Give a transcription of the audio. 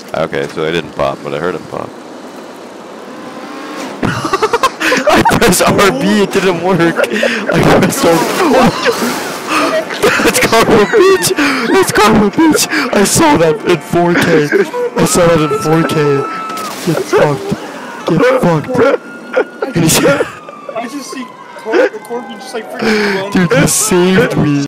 Okay, so I didn't pop, but I heard him pop. I pressed RB, it didn't work. I pressed RB. That's Karma Beach! That's Karma Beach! I saw that in 4K. I saw that in 4K. Get fucked. Get fucked. I just see Corbin just like freaking. Dude, you saved me.